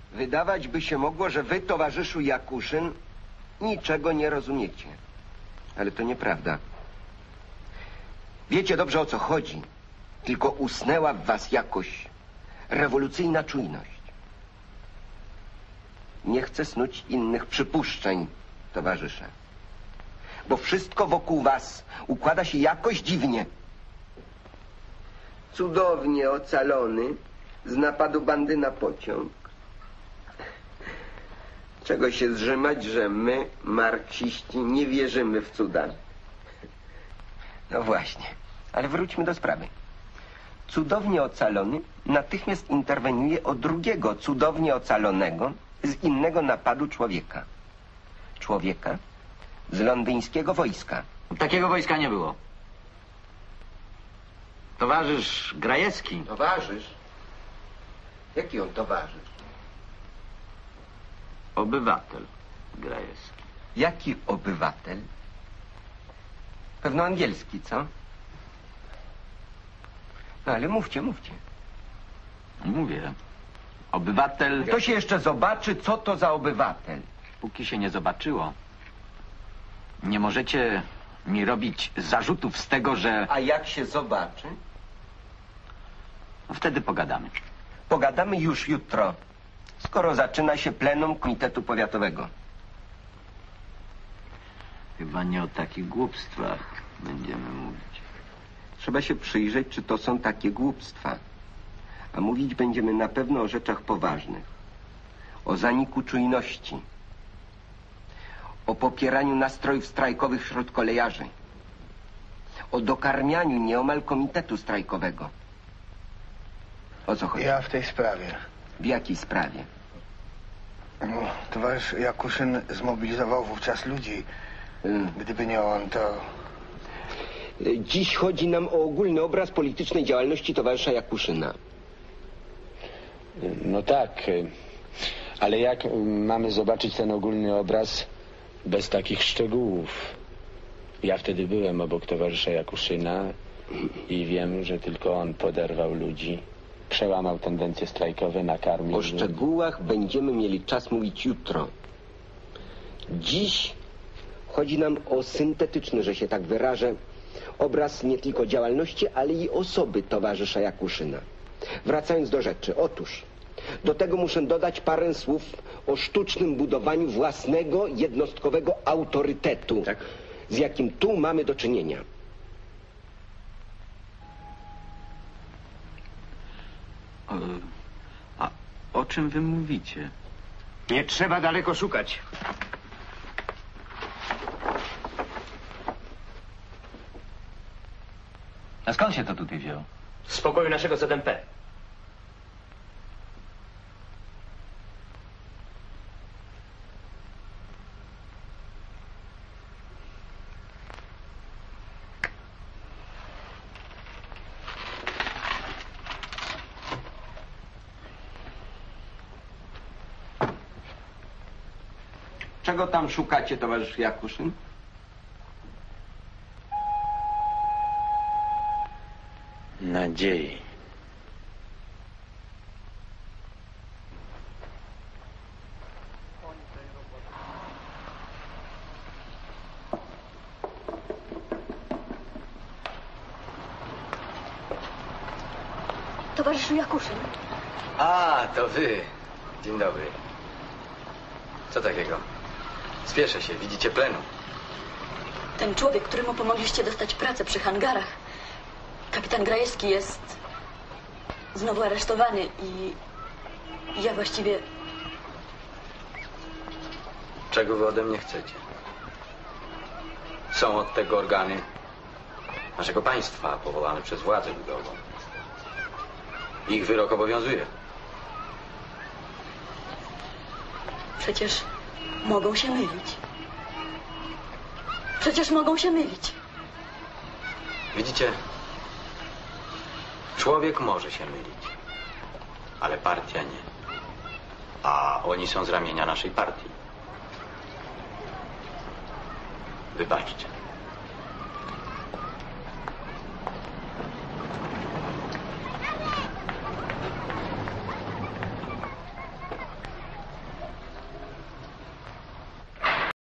Wydawać by się mogło, że wy, towarzyszu Jakuszyn, niczego nie rozumiecie. Ale to nieprawda. Wiecie dobrze, o co chodzi. Tylko usnęła w was jakoś rewolucyjna czujność. Nie chcę snuć innych przypuszczeń, towarzysze. Bo wszystko wokół was układa się jakoś dziwnie. Cudownie ocalony z napadu bandy na pociąg. Czego się zrzymać, że my, marksiści, nie wierzymy w cuda. No właśnie, ale wróćmy do sprawy. Cudownie ocalony natychmiast interweniuje o drugiego cudownie ocalonego z innego napadu człowieka. Człowieka z londyńskiego wojska. Takiego wojska nie było. Towarzysz Grajewski. Towarzysz? Jaki on towarzysz? Obywatel Grajewski. Jaki obywatel? Pewno angielski, co? No ale mówcie. Mówię. Obywatel... To się jeszcze zobaczy, co to za obywatel. Póki się nie zobaczyło, nie możecie mi robić zarzutów z tego, że... A jak się zobaczy? No, wtedy pogadamy. Pogadamy już jutro, skoro zaczyna się plenum Komitetu Powiatowego. Chyba nie o takich głupstwach będziemy mówić. Trzeba się przyjrzeć, czy to są takie głupstwa. A mówić będziemy na pewno o rzeczach poważnych. O zaniku czujności. O popieraniu nastrojów strajkowych wśród kolejarzy. O dokarmianiu nieomal komitetu strajkowego. O co chodzi? Ja w tej sprawie. W jakiej sprawie? No, towarzysz Jakuszyn zmobilizował wówczas ludzi. Gdyby nie on, to... Dziś chodzi nam o ogólny obraz politycznej działalności towarzysza Jakuszyna. No tak, ale jak mamy zobaczyć ten ogólny obraz bez takich szczegółów? Ja wtedy byłem obok towarzysza Jakuszyna i wiem, że tylko on poderwał ludzi, przełamał tendencje strajkowe, nakarmił. O szczegółach będziemy mieli czas mówić jutro. Dziś chodzi nam o syntetyczny, że się tak wyrażę, obraz nie tylko działalności, ale i osoby towarzysza Jakuszyna. Wracając do rzeczy, otóż do tego muszę dodać parę słów o sztucznym budowaniu własnego, jednostkowego autorytetu, Tak. z jakim tu mamy do czynienia. A o czym wy mówicie? Nie trzeba daleko szukać. A skąd się to tutaj wzięło? Z pokoju naszego ZMP. Czego tam szukacie, towarzysz Jakuszyn? Nadziei. Towarzyszu Jakuszyn. A, to wy. Dzień dobry. Co takiego? Spieszę się, widzicie plenum. Ten człowiek, któremu pomogliście dostać pracę przy hangarach, kapitan Grajewski, jest znowu aresztowany i ja właściwie... Czego wy ode mnie chcecie? Są od tego organy naszego państwa powołane przez władzę ludową. Ich wyrok obowiązuje. Przecież mogą się mylić. Przecież mogą się mylić. Widzicie? Człowiek może się mylić, ale partia nie. A oni są z ramienia naszej partii. Wybaczcie.